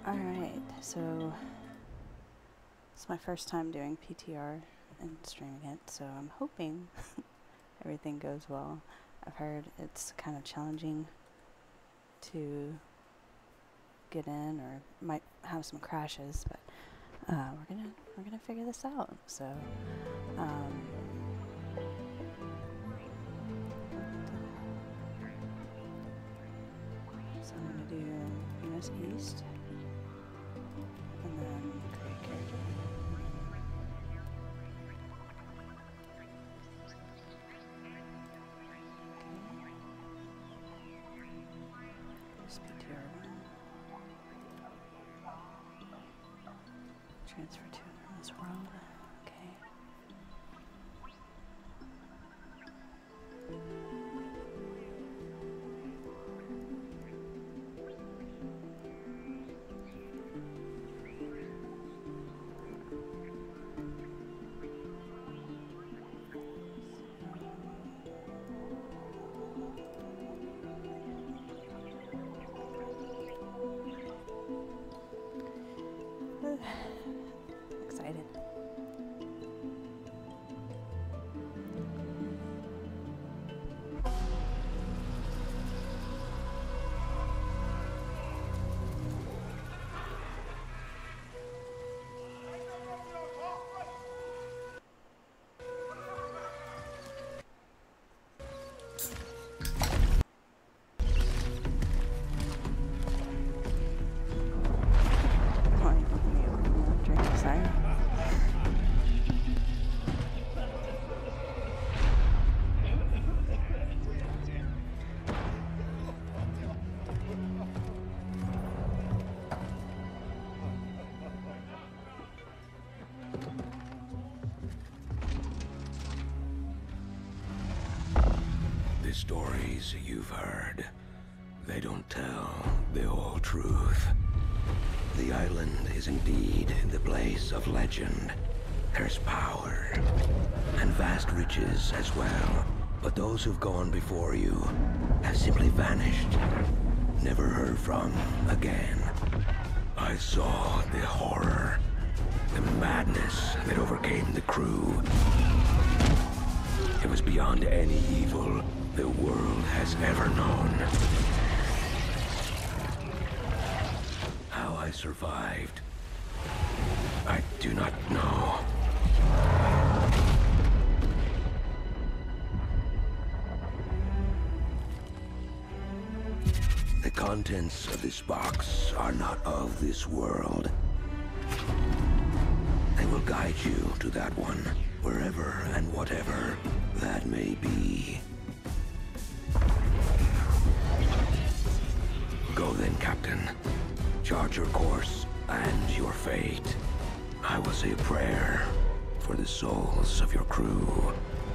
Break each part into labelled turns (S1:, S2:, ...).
S1: Alright, so it's my first time doing PTR and streaming it, so I'm hoping everything goes well. I've heard it's kind of challenging to get in, or might have some crashes, but we're gonna figure this out. So so I'm gonna do US East and then create character. Transfer to this world. Okay. Excited.
S2: The stories you've heard, they don't tell the whole truth. The island is indeed the place of legend. There's power and vast riches as well. But those who've gone before you have simply vanished, never heard from again. I saw the horror, the madness that overcame the crew. It was beyond any evil the world has ever known. How I survived, I do not know. The contents of this box are not of this world. They will guide you to that one, wherever and whatever that may be. Go then, Captain. Chart your course and your fate. I will say a prayer for the souls of your crew.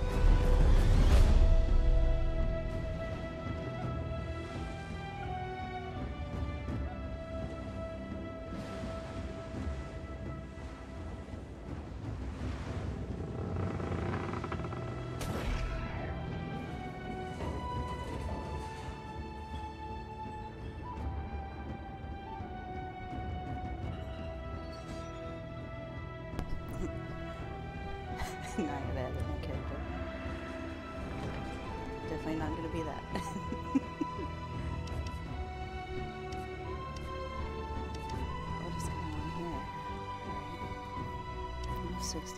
S1: Not gonna edit my character. Definitely not gonna be that. What is going on here? Alright. 60.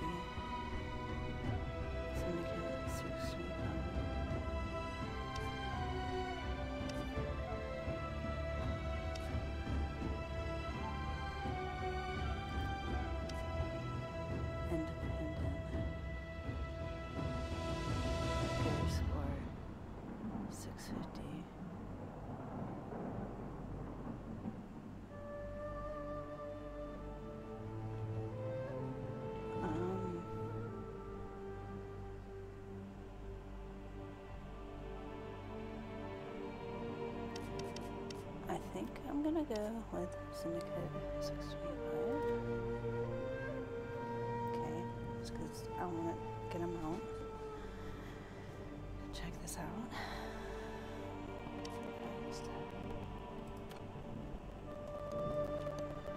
S1: Syndicate 60. I think I'm gonna go with Syndicate 65. Okay, just because I want to get them out. Check this out. Next.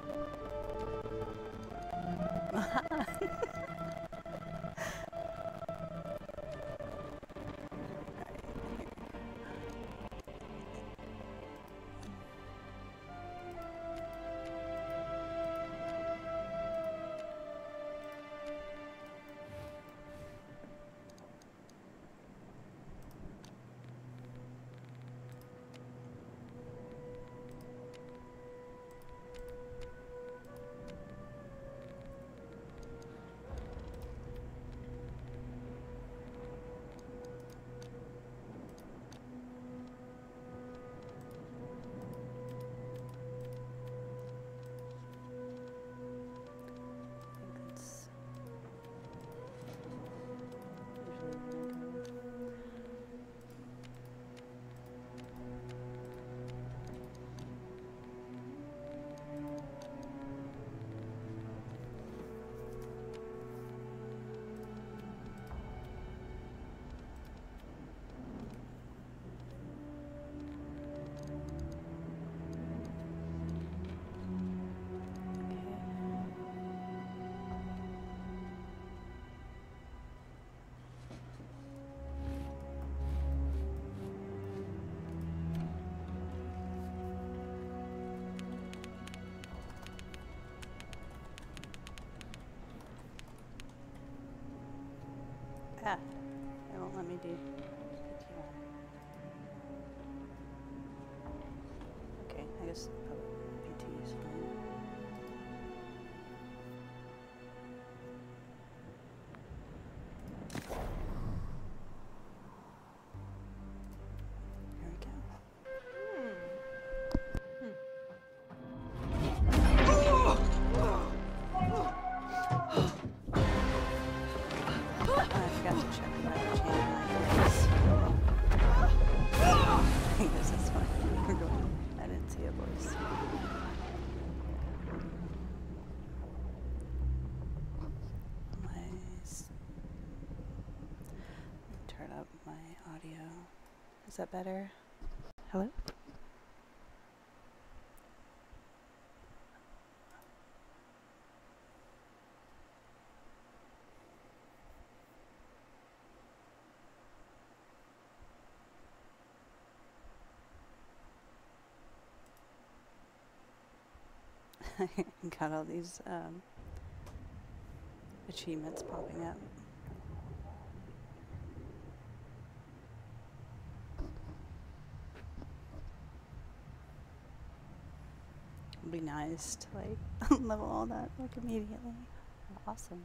S1: do PTR? Okay, I guess PT is fine. Here we go. I forgot to check if I could change my voice. I think this is fine. We're going. I didn't see a voice. Turn up my audio. Is that better? Hello? Got all these achievements popping up. It'd be nice to like level all that like immediately. Awesome.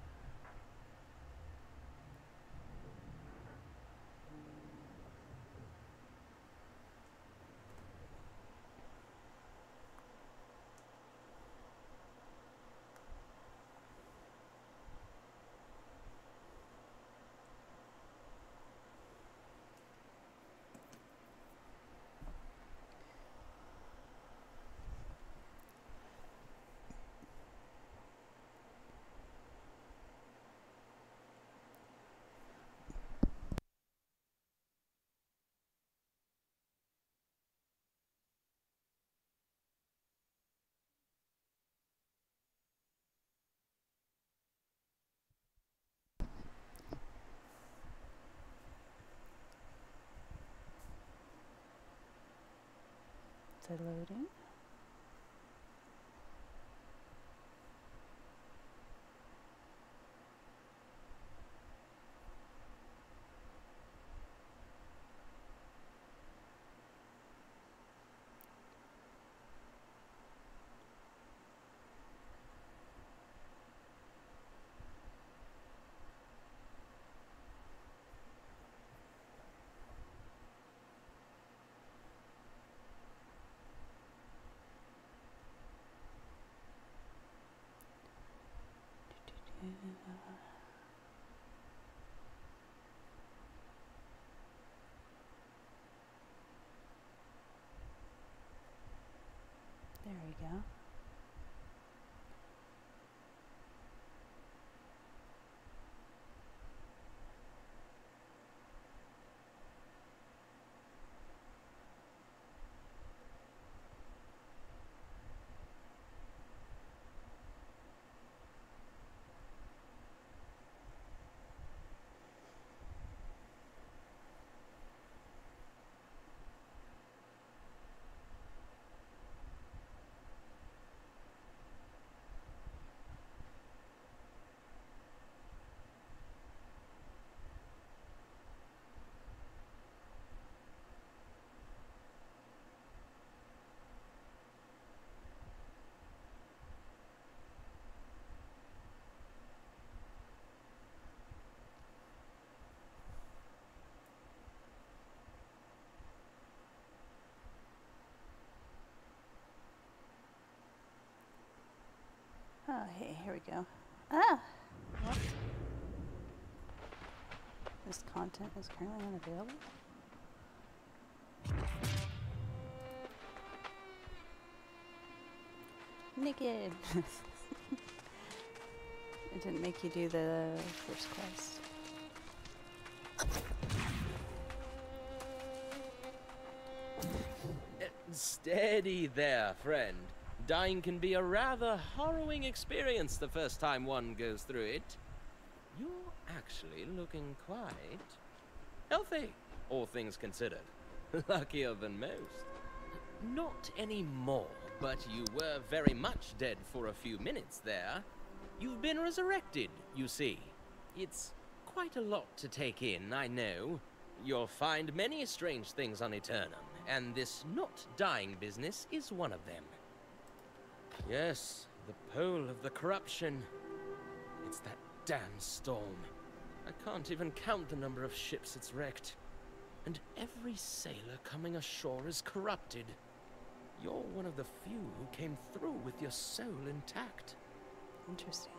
S1: Is it loading? There we go. Oh, hey, here we go. Ah! What? This content is currently unavailable? Naked! It didn't make you do the first quest.
S3: Steady there, friend. Dying can be a rather harrowing experience the first time one goes through it. You're actually looking quite healthy, all things considered. Luckier than most. Not anymore, but you were very much dead for a few minutes there. You've been resurrected, you see. It's quite a lot to take in, I know. You'll find many strange things on Eternum, and this not dying business is one of them. Yes, the pole of the corruption. It's that damn storm. I can't even count the number of ships it's wrecked. And every sailor coming ashore is corrupted. You're one of the few who came through with your soul intact.
S1: Interesting.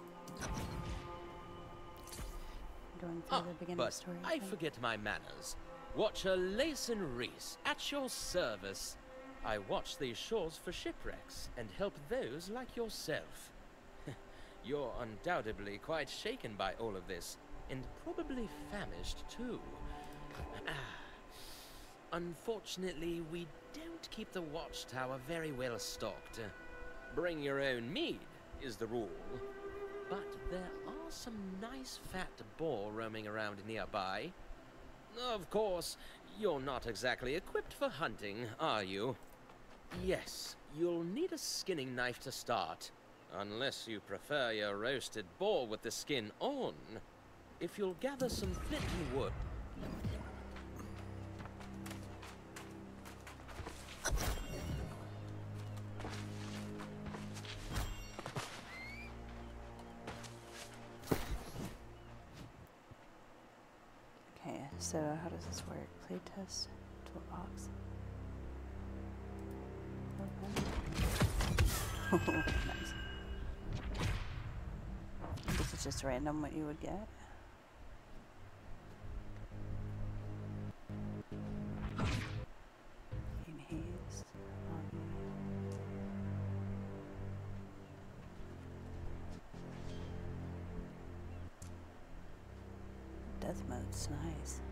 S1: Going through the beginning
S3: but
S1: story.
S3: I forget my manners. Watcher Layson Reese, at your service. I watch these shores for shipwrecks and help those like yourself. You're undoubtedly quite shaken by all of this, and probably famished too. Unfortunately, we don't keep the watchtower very well stocked. Bring your own mead is the rule. But there are some nice fat boar roaming around nearby. Of course, you're not exactly equipped for hunting, are you? Yes, you'll need a skinning knife to start. Unless you prefer your roasted boar with the skin on. If you'll gather some flinty wood...
S1: Okay, so how does this work? Playtest, toolbox. Open. Nice. This is just random what you would get. Green haze, lobby. Death mode's nice.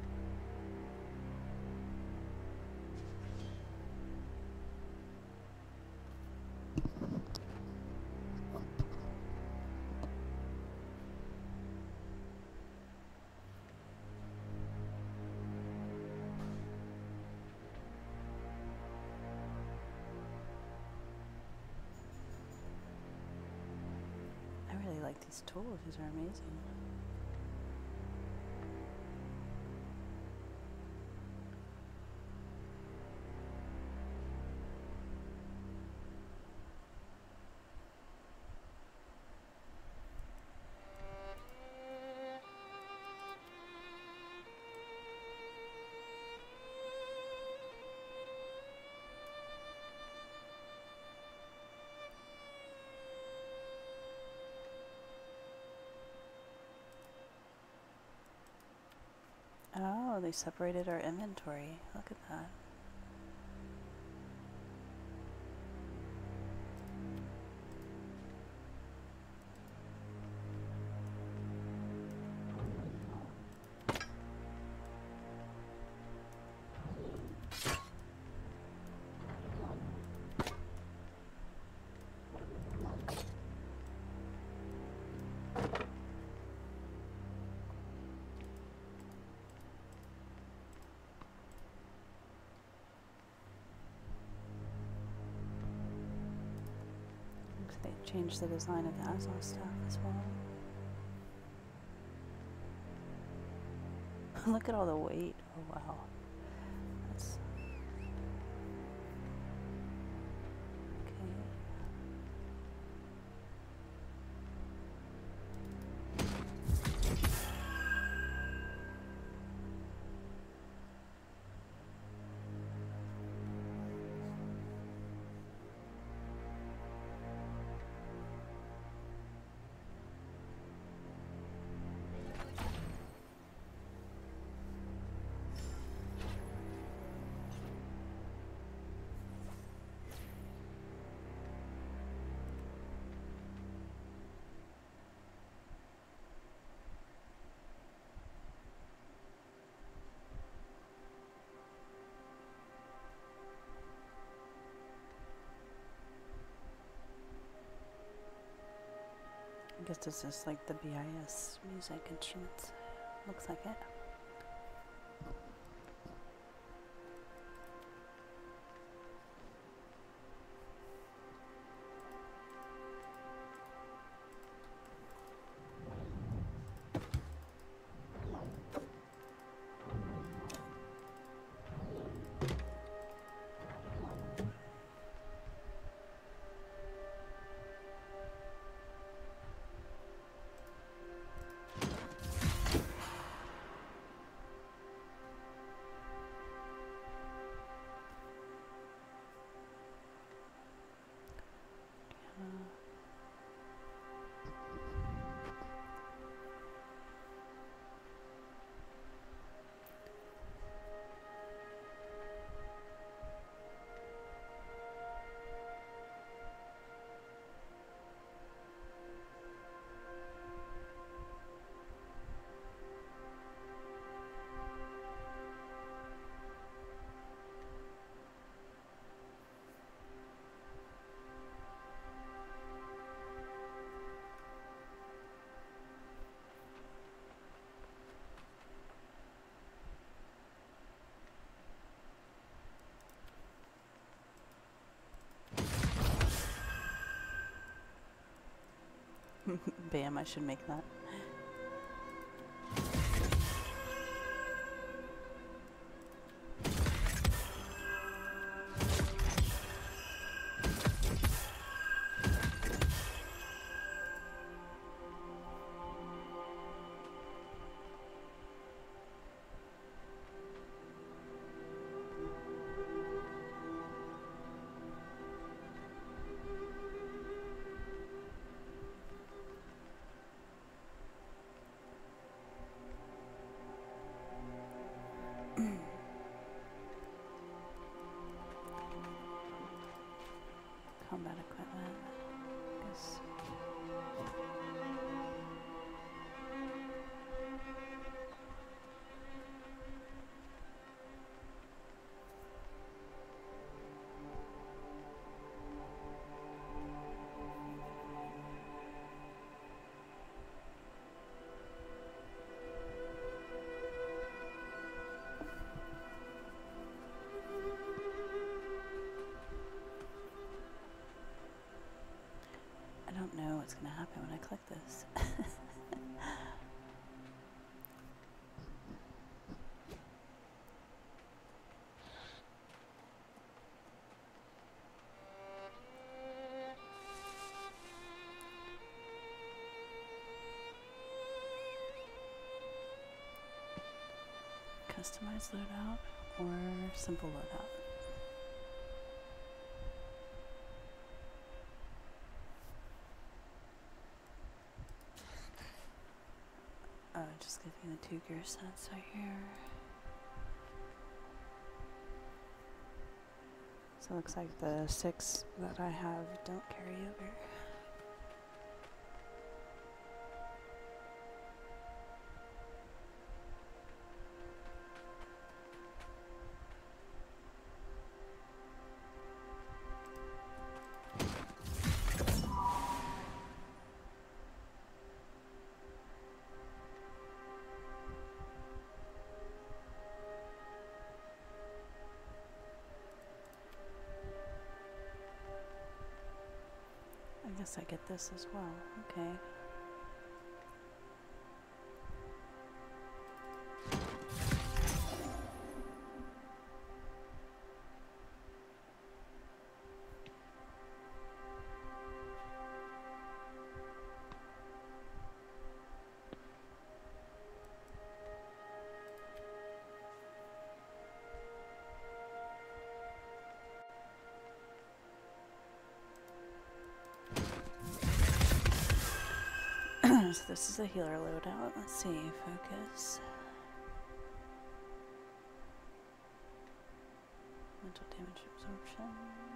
S1: I really like these tools, these are amazing. Oh, they separated our inventory. Look at that. They changed the design of the Azov stuff as well. Look at all the weight. Oh wow. That's okay. I guess this is like the BIS music instruments. Looks like it. Bam, I should make that. Combat equipment. Guess. I don't know what's going to happen when I click this. Customize loadout or simple loadout? Just give me the 2 gear sets right here. So it looks like the 6 that I have don't carry over. I guess I get this as well. Okay. So this is a healer loadout. Let's see, focus. Mental damage absorption.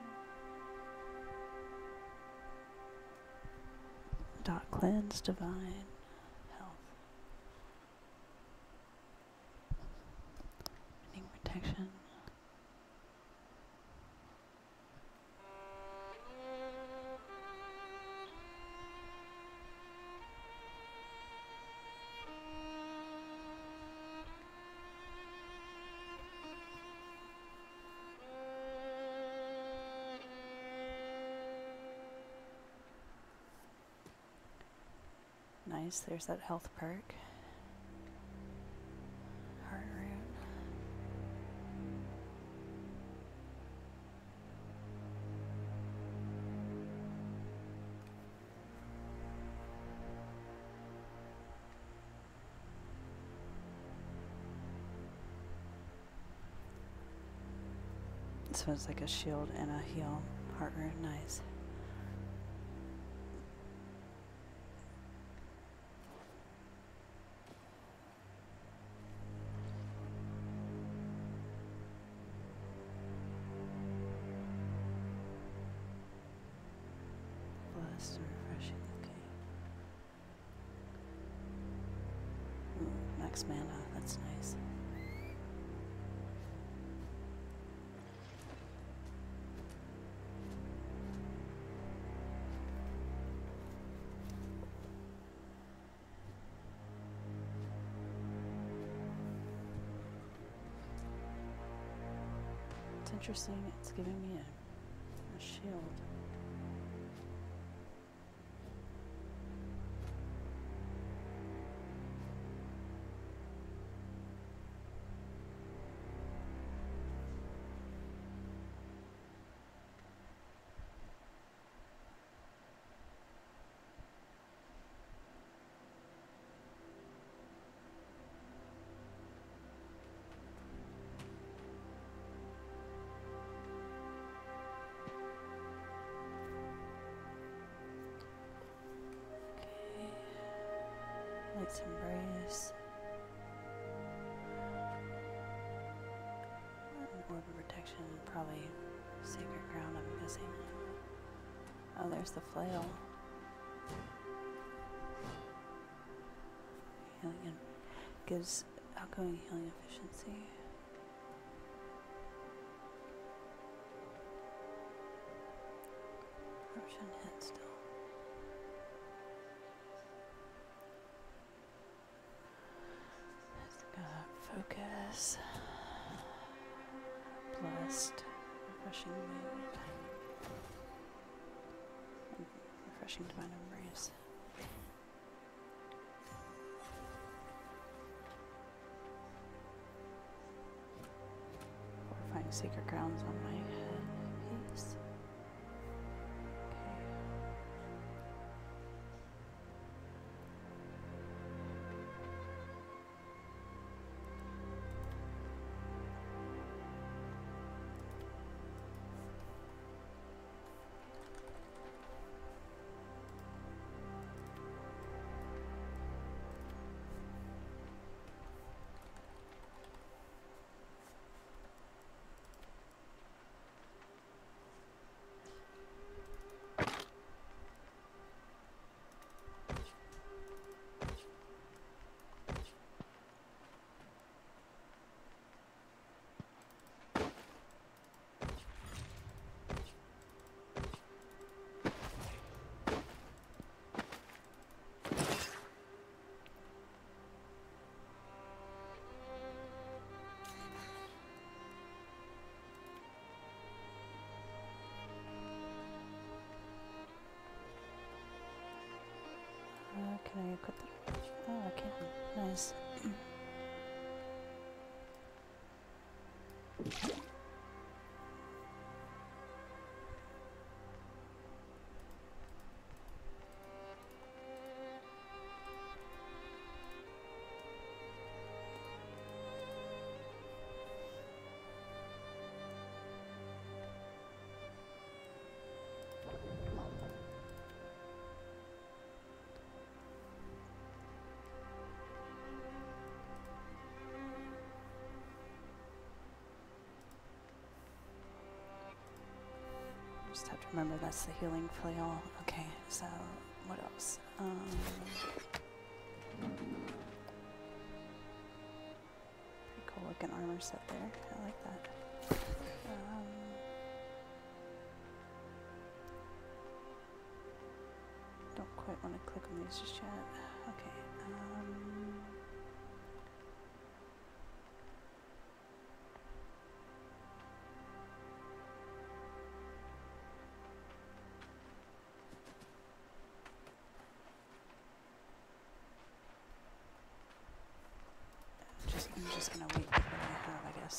S1: Dot cleanse, divine, health. Ending protection. Nice, there's that health perk. Heart rune. So it's like a shield and a heal. Heart rune, nice. Blessed and refreshing, okay. Ooh, max mana, that's nice. It's interesting, it's giving me a shield. Let's embrace. Orb of protection, probably sacred ground, I'm guessing. Oh, there's the flail. Healing gives outgoing healing efficiency. Corruption hit still. Focus. Blessed. Refreshing mood. Refreshing divine embrace. Fortifying sacred grounds on my head piece. Okay. Can I equip the... Oh, I can. Nice. Just have to remember that's the healing flail. Okay, so what else? Pretty cool looking armor set there. I like that. Don't quite want to click on these just yet. Okay. I'm just gonna wait with what I have, I guess.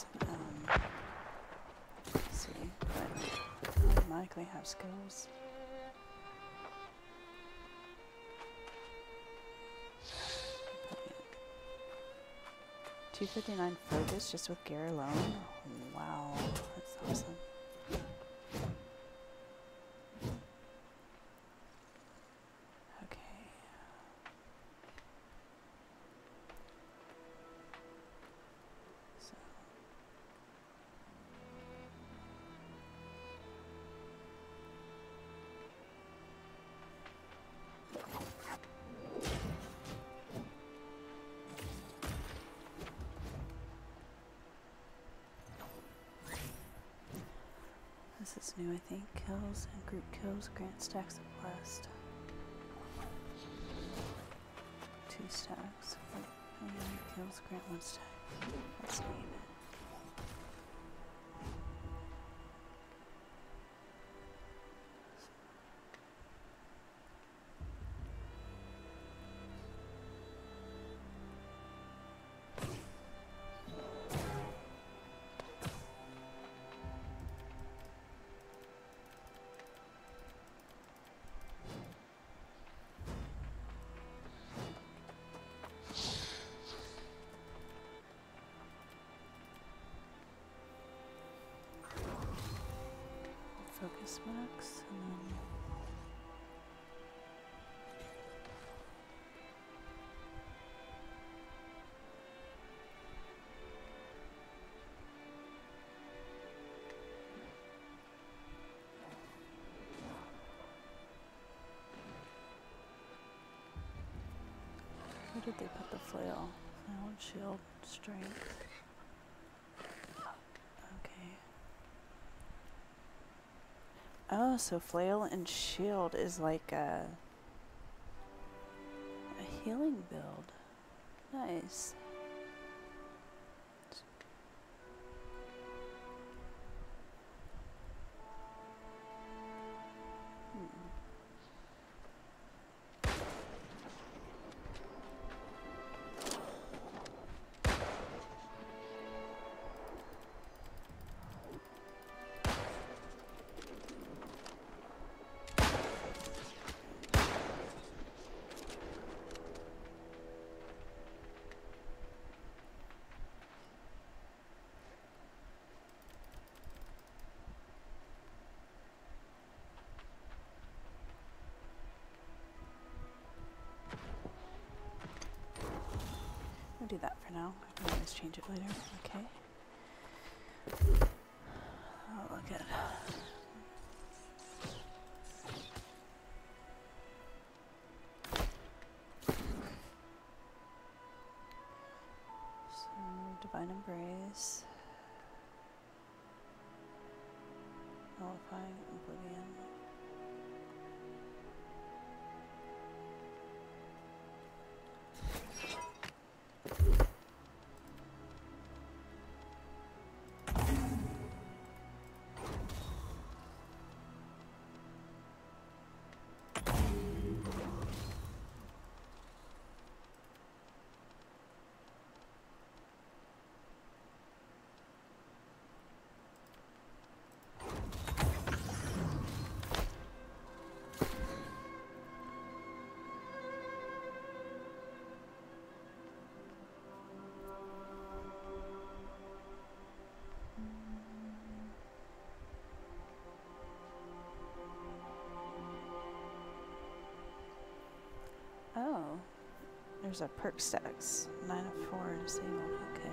S1: Let's see, but I automatically have skills. 259 focus just with gear alone. Wow, that's awesome. This is new, I think. Kills and group kills grant stacks of blessed. 2 stacks. Kills grant 1 stack. That's neat. Focus max, and then Where did they put the flail? Flail and shield, strength. Okay. Oh, so flail and shield is like a healing build. Nice. We'll do that for now. I can always change it later. Okay. Oh, look at. So, Divine Embrace. Nullifying Oblivion. Oh, there's a perk stacks. 9 of 4 disabled. Okay.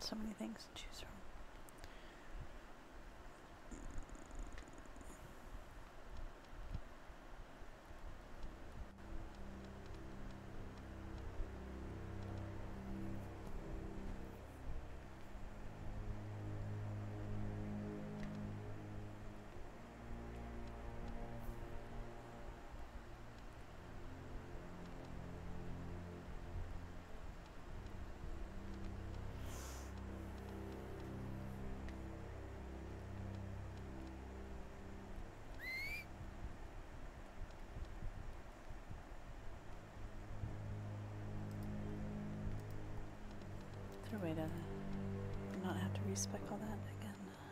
S1: So many things to choose from. Is there a way to not have to respec all that again?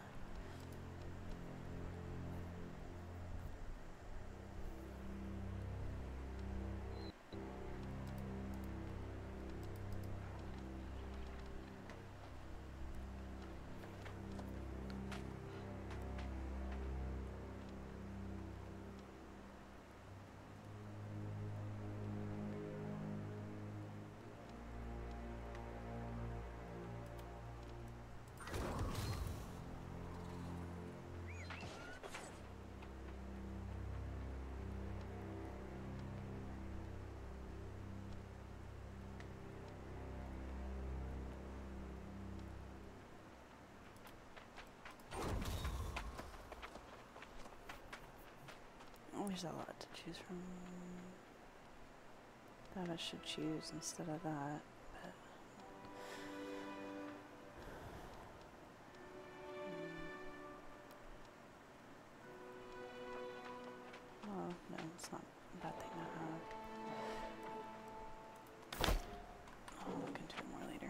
S1: There's a lot to choose from. That I should choose instead of that, but well, no, it's not a bad thing to have. I'll look into it more later.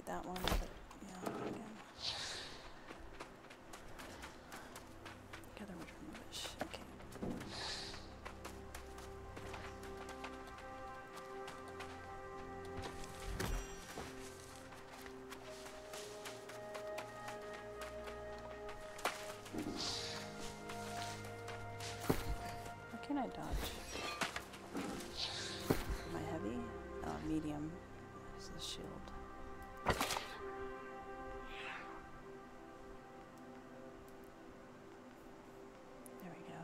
S1: that one, but yeah, again. Gather wood from the bush. Okay. Where can I dodge? Am I heavy? Oh, medium is the shield. There we go.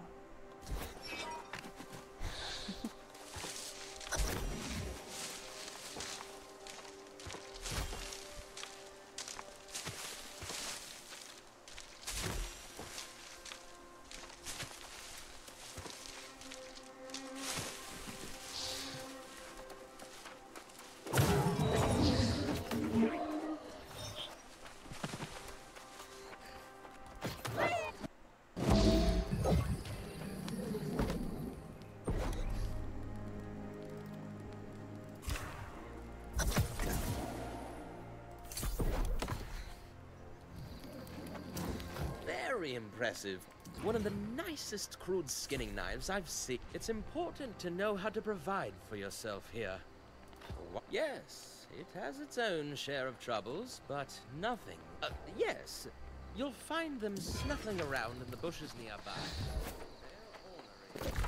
S3: Very impressive. One of the nicest crude skinning knives I've seen. It's important to know how to provide for yourself here. Yes, it has its own share of troubles, but nothing. Yes, you'll find them snuffling around in the bushes nearby. They're ornery.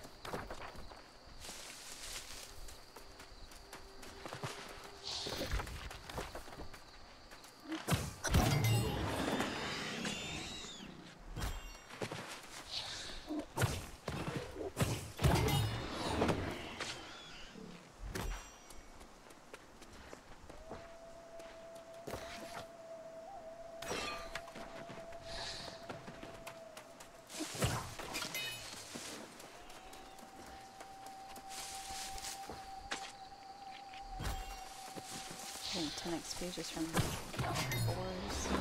S3: Getting 10 XP just from ores.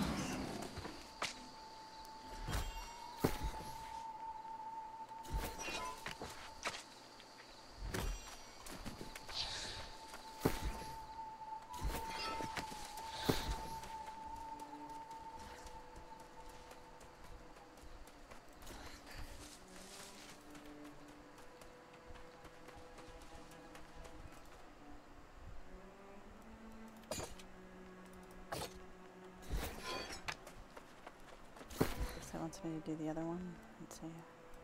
S3: Wants me to do the other one. Let's see.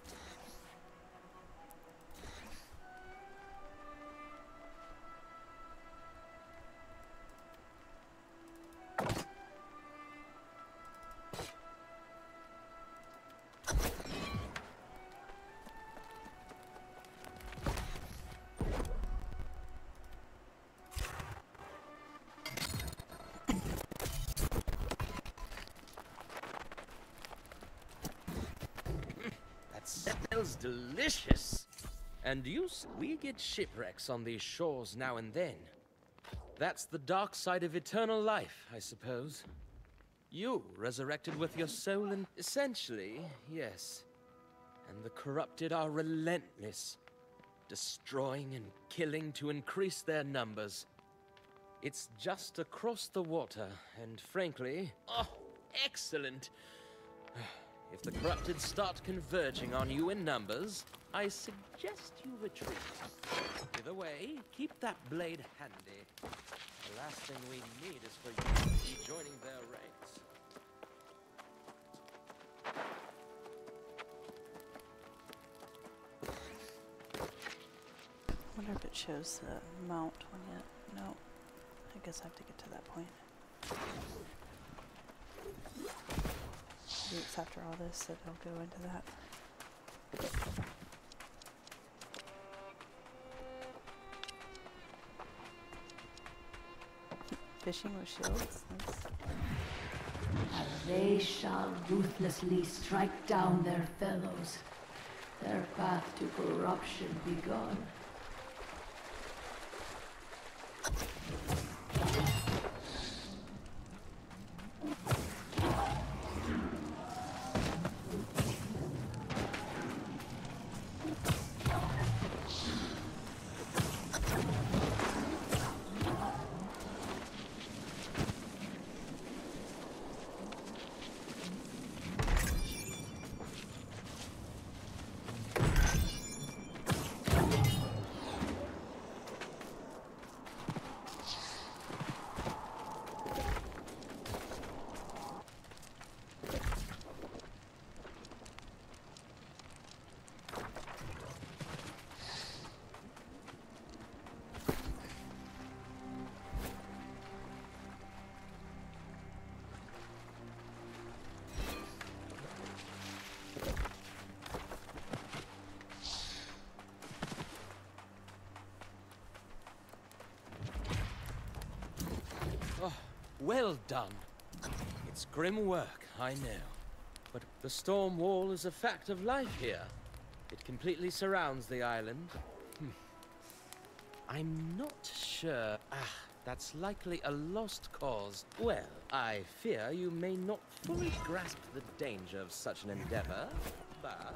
S3: Smells delicious. And we get shipwrecks on these shores now and then. That's the dark side of eternal life, I suppose. You resurrected with your soul and essentially, yes. And the corrupted are relentless, destroying and killing to increase their numbers. It's just across the water, and frankly, oh, excellent. If the corrupted start converging on you in numbers, I suggest you retreat. Either way, keep that blade handy. The last thing we need is for you to be joining their ranks.
S1: I wonder if it shows the mount one yet. No. I guess I have to get to that point. Maybe it's after all this that I'll go into that. Fishing with shields.
S4: They shall ruthlessly strike down their fellows. Their path to corruption begun.
S3: Well done. It's grim work, I know. But the storm wall is a fact of life here. It completely surrounds the island. I'm not sure. That's likely a lost cause. Well, I fear you may not fully grasp the danger of such an endeavor, but...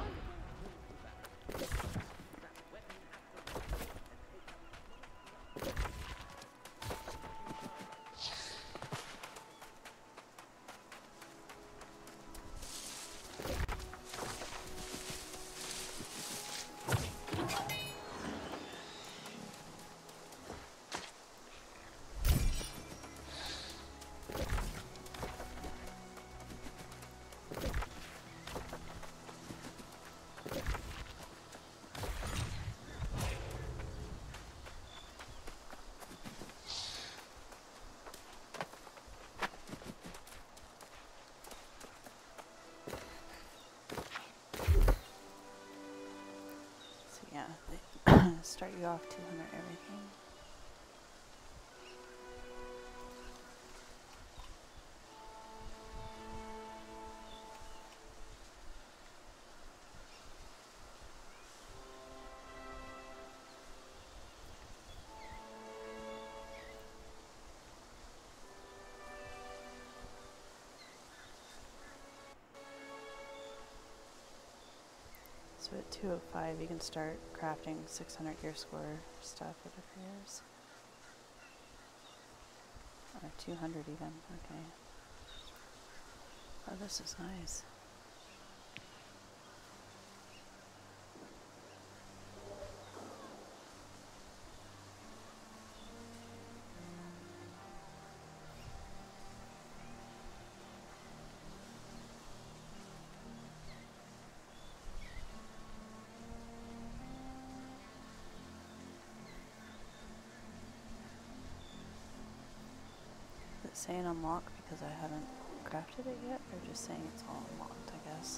S1: Yeah, they start you off 200 everything. So at 205 you can start crafting 600 gear score stuff, it appears. Or 200 even, okay. Oh, this is nice. Is it saying unlock because I haven't crafted it yet, or just saying it's all unlocked, I guess?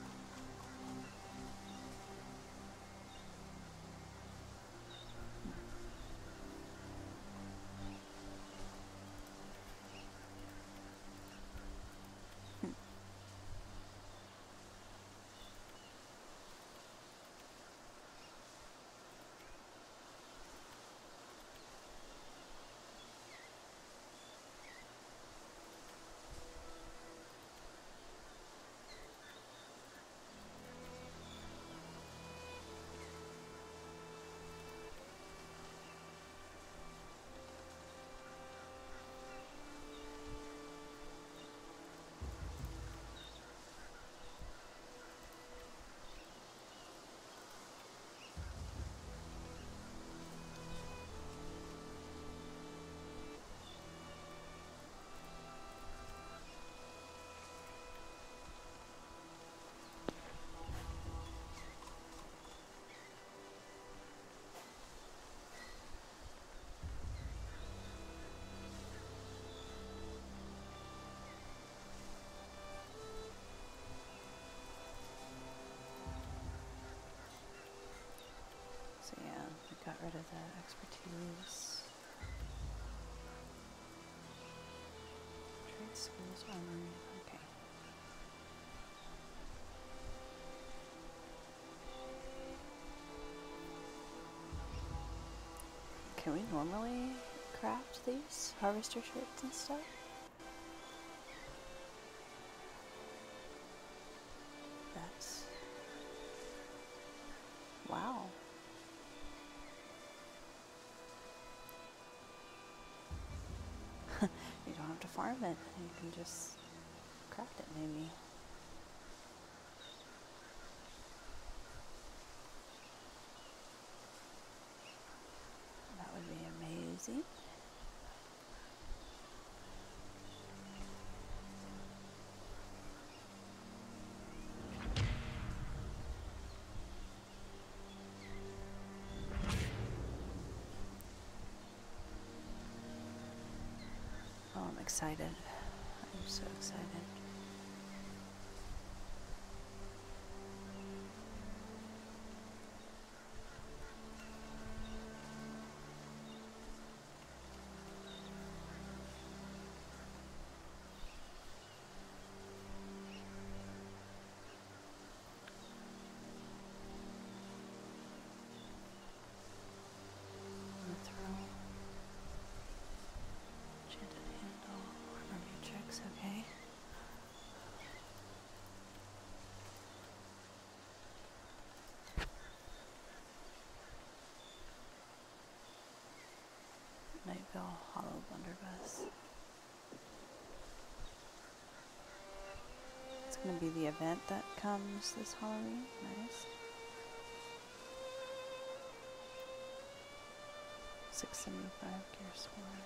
S1: So yeah, we got rid of that expertise. Trade skills, armory, okay. Can we normally craft these harvester shirts and stuff? That's... wow. You don't have to farm it, you can just craft it maybe. That would be amazing. Oh, I'm excited. I'm so excited. It's okay. Nightvale Hollow Blunderbuss. It's gonna be the event that comes this Halloween. Nice. 675 gear sworn.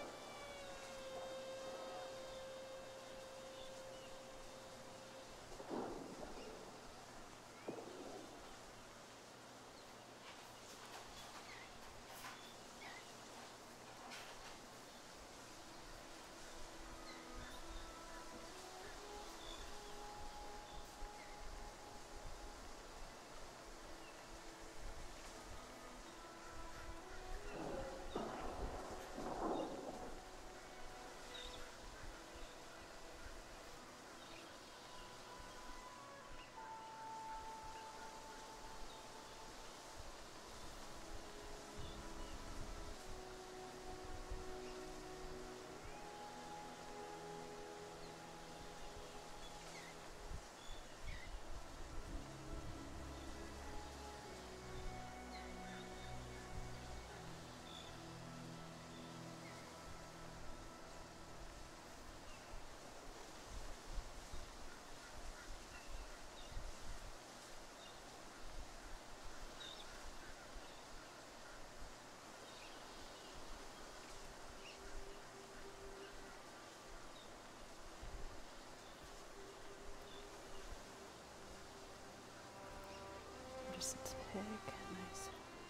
S1: Anderson's pig. Nice.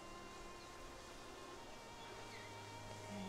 S1: Okay.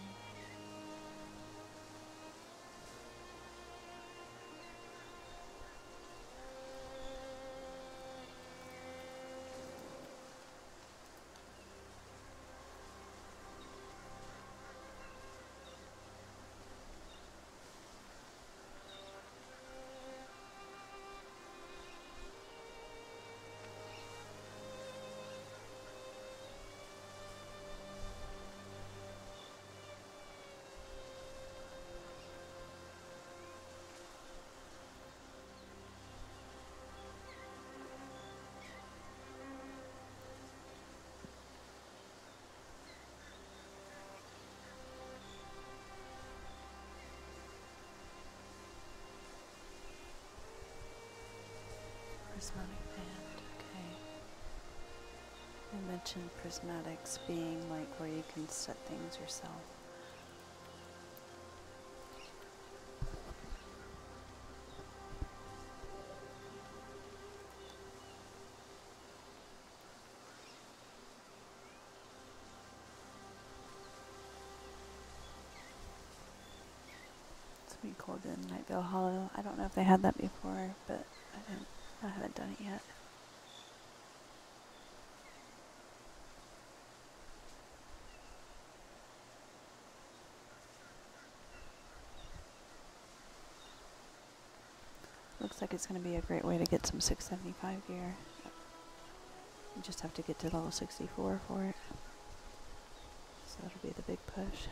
S1: Prismatic band, okay. You mentioned prismatics being like where you can set things yourself. It's been cold in Nightvale Hollow. I don't know if they had that before, but I haven't done it yet. Looks like it's going to be a great way to get some 675 gear. You just have to get to level 64 for it. So that'll be the big push.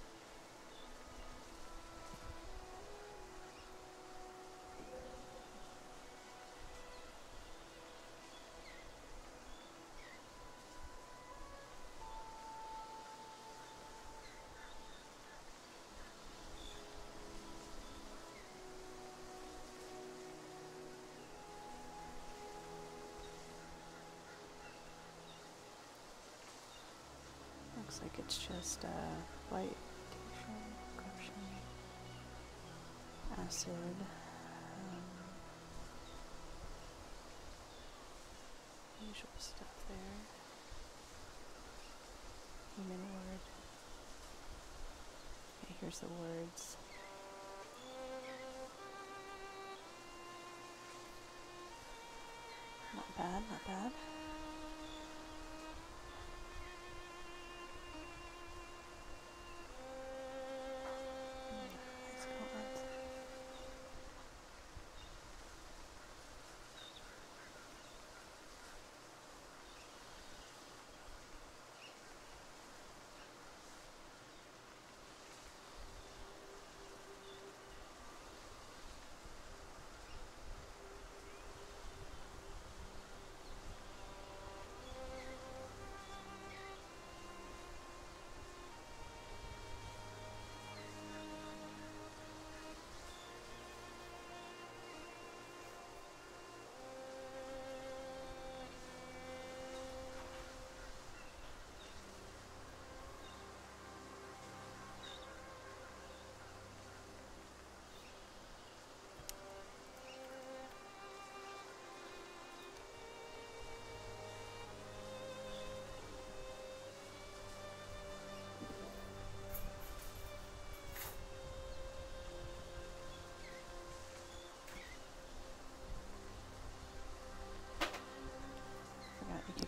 S1: Looks like it's just light corruption, acid, usual stuff there. Human word. Okay, here's the words. Not bad, not bad.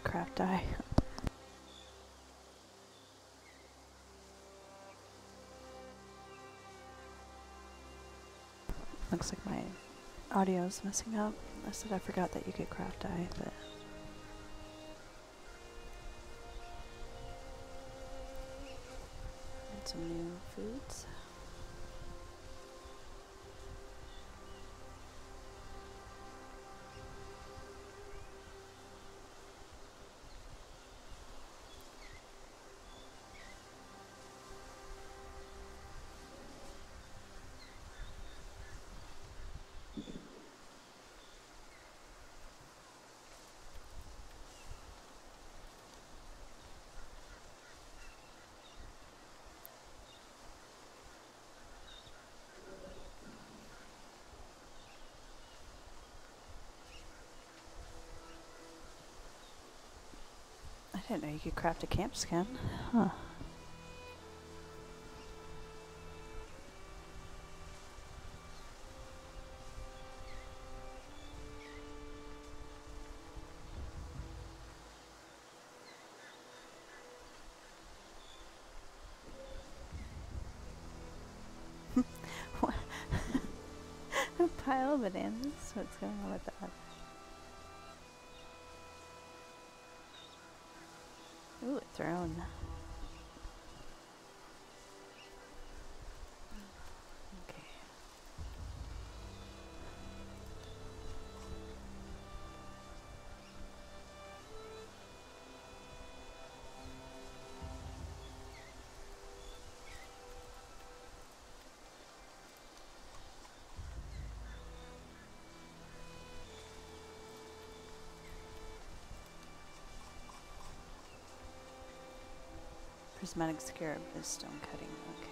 S1: craft dye. Looks like my audio is messing up. I said I forgot that you could craft dye, but and some new foods. I didn't know you could craft a camp skin. Huh. What? A pile of bananas? What's going on with that? Ooh, a throne. Okay. Prismatic scarab is stone cutting. Okay.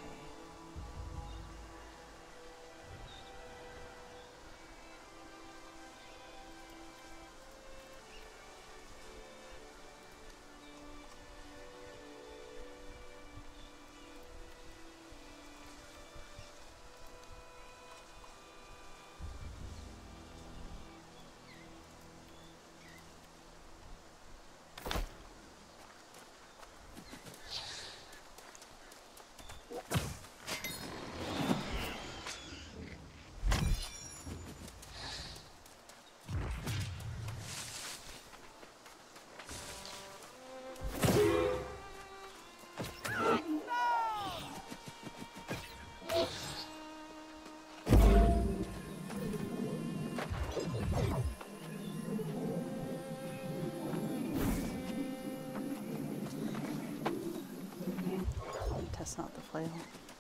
S1: That's not the flail.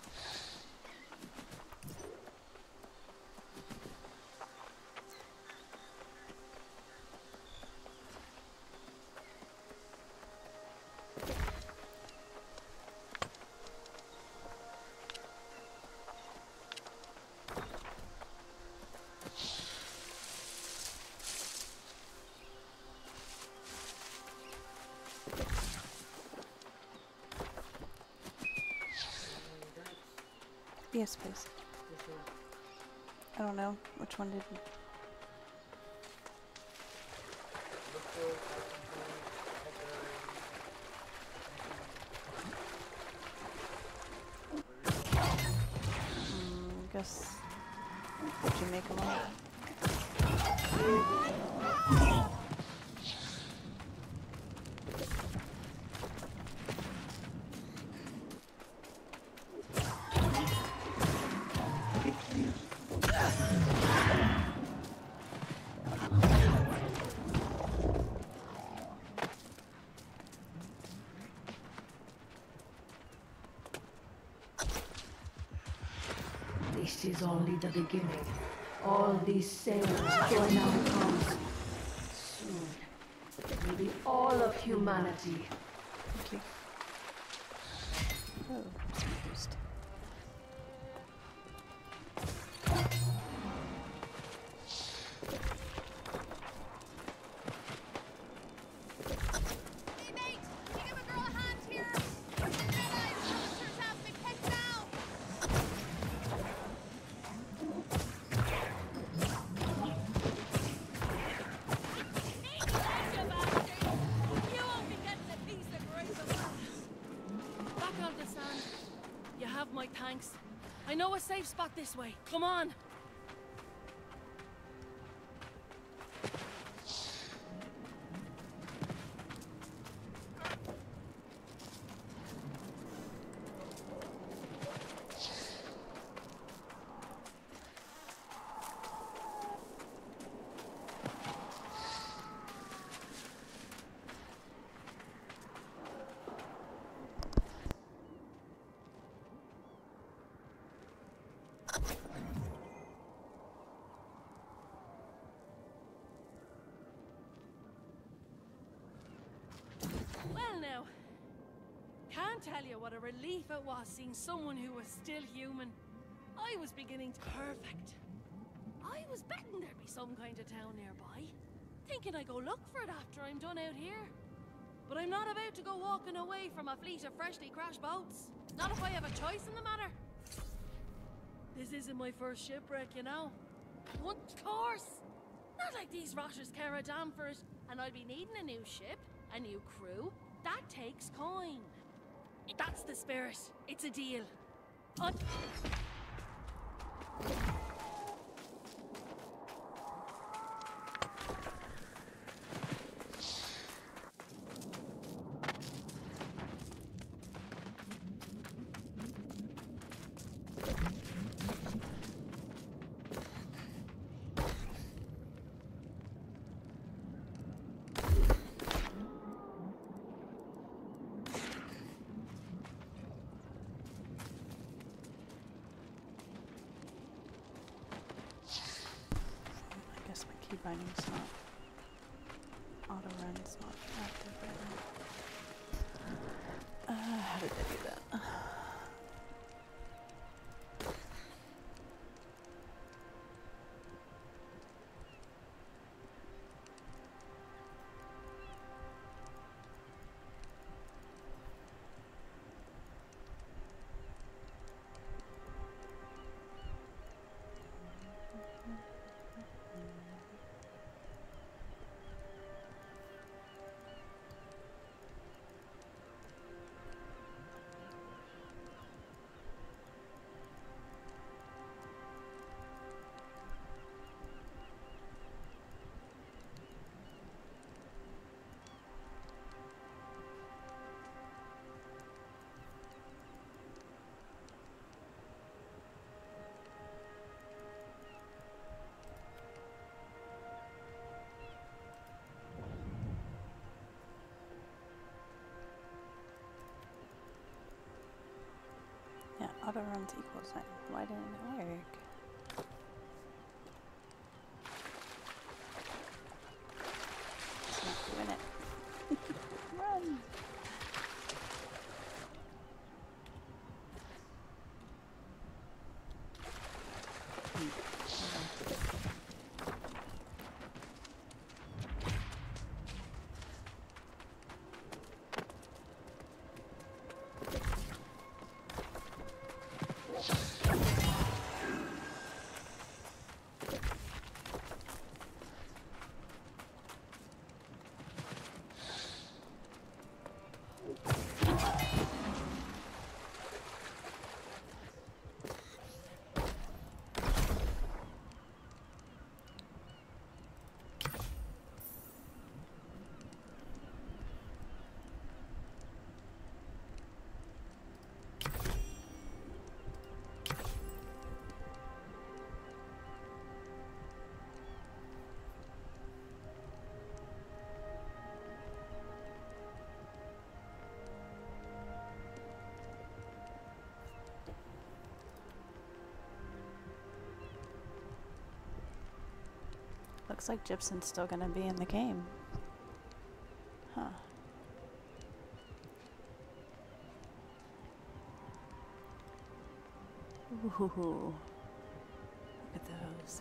S1: Yes, please. I don't know. Which one did you? I guess. Did you make them all?
S4: This is only the beginning. All these sailors join our cause. Soon, it will be all of humanity.
S1: Thank you. Oh, it's confused.
S5: Hey mate, can you give a girl a hand here? I didn't realize monsters have been picked down. Need to let you, bastard.
S6: thanks. I know a safe spot this way. Come on. Well now, can't tell you what a relief it was seeing someone who was still human. I was beginning to perfect. I was betting there'd be some kind of town nearby, thinking I'd go look for it after I'm done out here. But I'm not about to go walking away from a fleet of freshly crashed boats. Not if I have a choice in the matter. This isn't my first shipwreck, you know. Of course! Not like these rotters care a damn for it, and I'll be needing a new ship, a new crew. That takes coin. That's the spirit. It's a deal.
S1: I guess my key binding's not auto run's not active right now. How did I do that? Yeah, auto runs equals sign. Why didn't it work? It's not doing it. Run! Looks like Gibson's still gonna be in the game. Huh. Ooh. Look at those.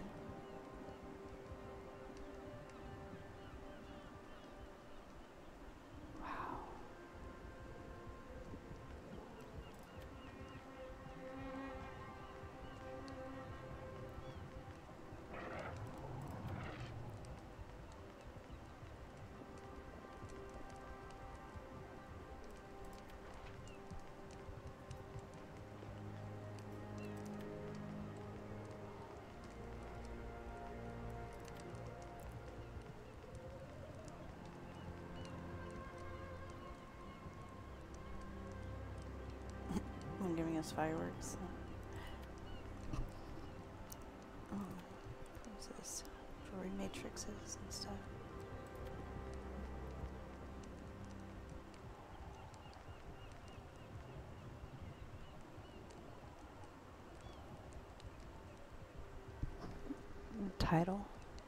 S1: Wow. as fireworks. Oh, what's this? Jewelry matrices and stuff. Title.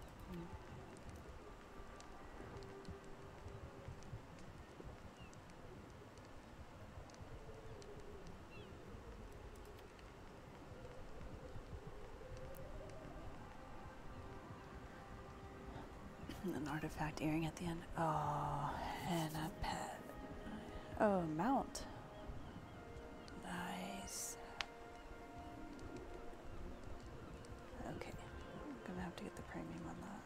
S1: An artifact earring at the end. Oh, and a pet. Oh, mount. Nice. Okay, I'm gonna have to get the premium on that.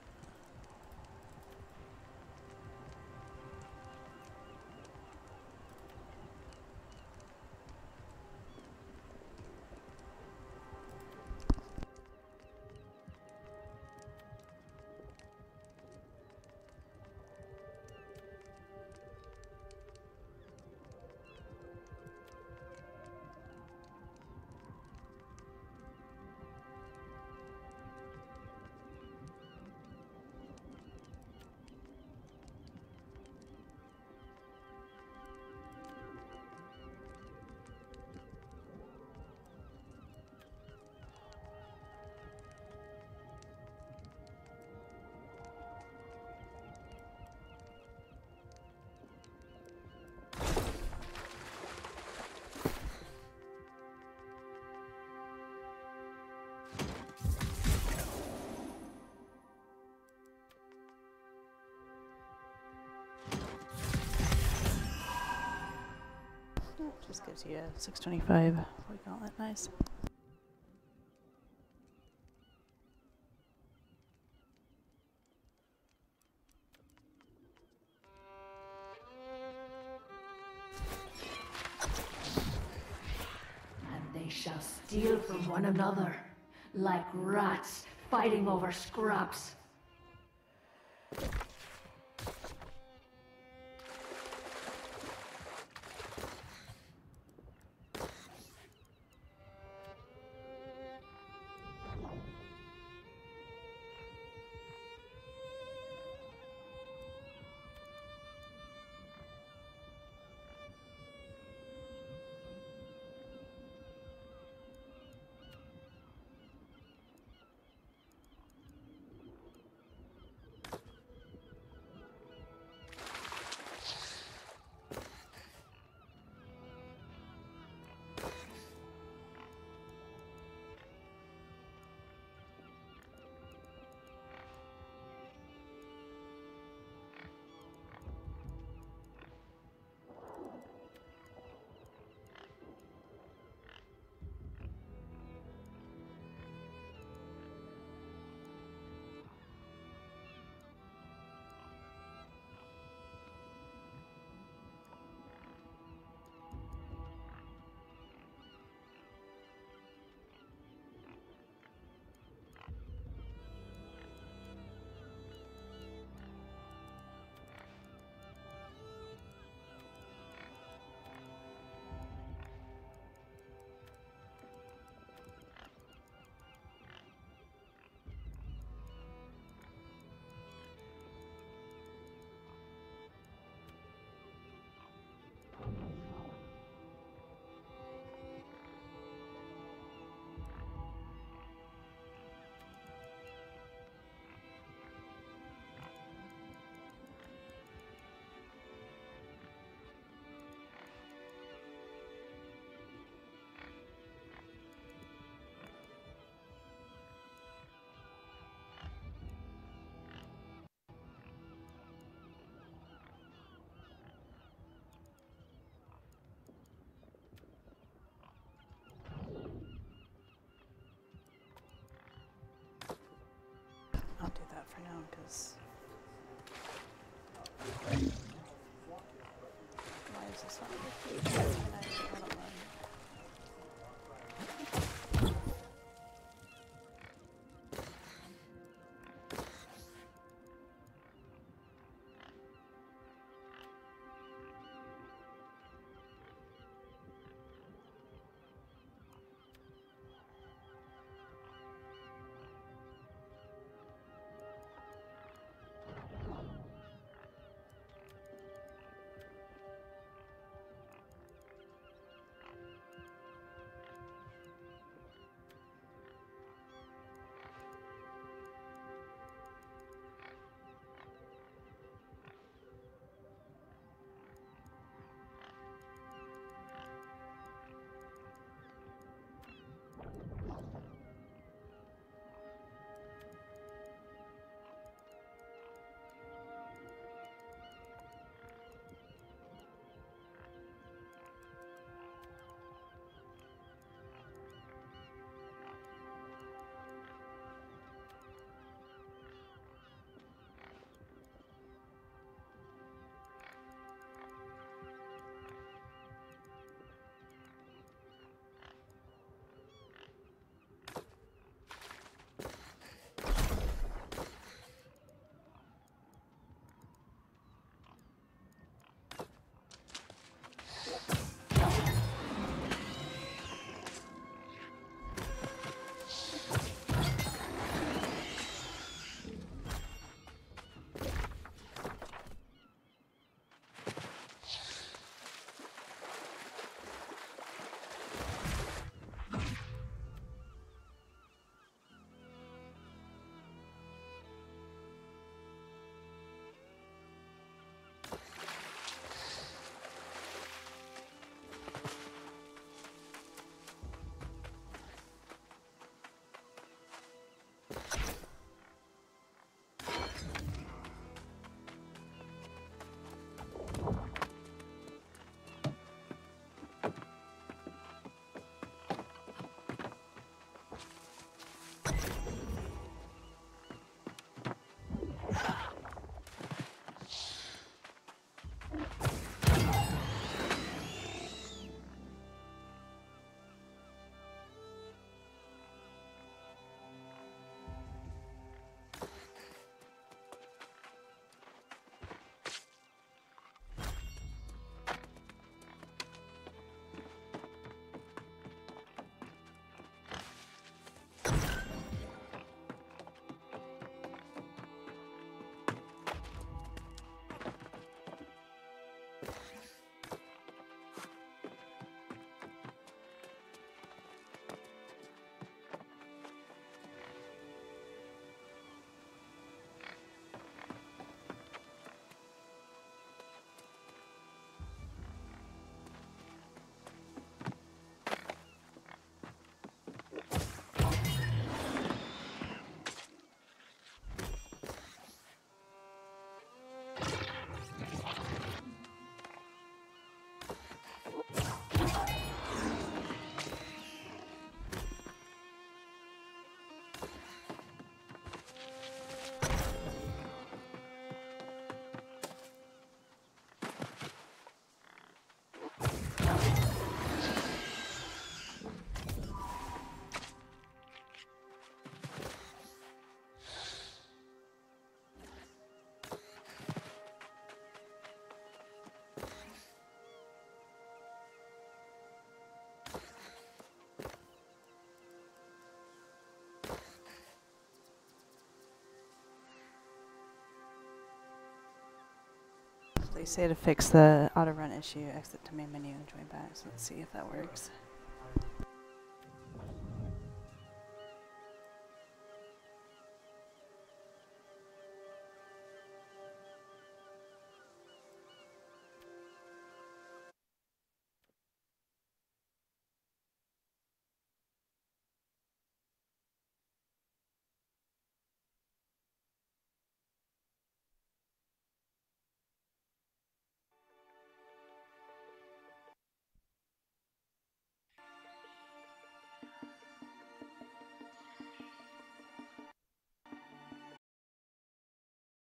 S1: Just gives you a 625 Void Gauntlet. Nice.
S4: And they shall steal from one another, like rats fighting over scraps.
S1: I'll do that for now because. Why is this not working? They say to fix the auto run issue, exit to main menu and join back. So let's see if that works.